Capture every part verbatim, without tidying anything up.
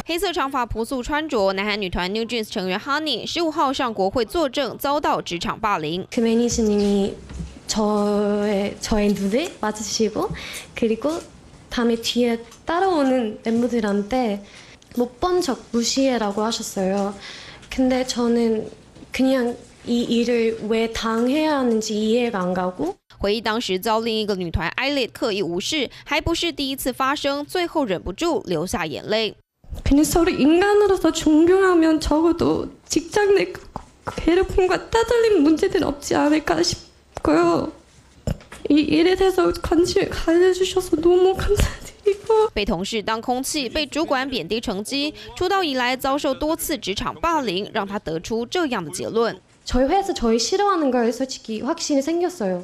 黑色长发朴素穿着，南韩女团 New Jeans 成员 Honey 十五号上国会作证，遭到职场霸凌。 그 매니저님이 저의 저의 눈을 맞으시고 그리고 다음에 뒤에 따라오는 멤버들한테 못 본 척 무시해라고 하셨어요. 근데 저는 그냥 이 일을 왜 당해야 하는지 이해가 안 가고. 回忆当时遭另一个女团 I-lit 刻意无视，还不是第一次发生，最后忍不住流下眼泪。 그냥 서로 인간으로서 존경하면 적어도 직장 내 괴롭힘과 따돌림 문제는 없지 않을까 싶고요. 이 일에 대해서 관심을 가져주셔서 너무 감사드리고. 被同事当空气，被主管贬低成绩，出道以来遭受多次职场霸凌，让他得出这样的结论。 저희 회사 저희 싫어하는 걸 솔직히 확신이 생겼어요.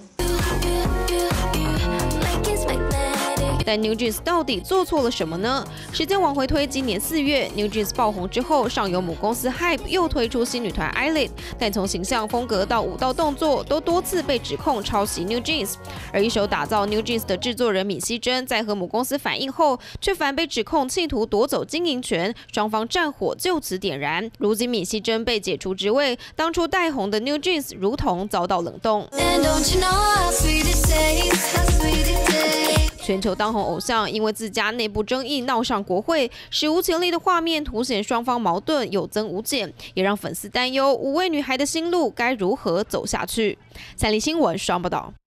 但 New Jeans 到底做错了什么呢？时间往回推，今年四月 ，New Jeans 爆红之后，上游母公司 Hype 又推出新女团 I-lit， 但从形象风格到舞蹈动作，都多次被指控抄袭 New Jeans。而一手打造 New Jeans 的制作人闵熙珍，在和母公司反映后，却反被指控企图夺走经营权，双方战火就此点燃。如今闵熙珍被解除职位，当初带红的 New Jeans 如同遭到冷冻。 全球当红偶像因为自家内部争议闹上国会，史无前例的画面凸显双方矛盾有增无减，也让粉丝担忧五位女孩的心路该如何走下去。三立新闻双报道。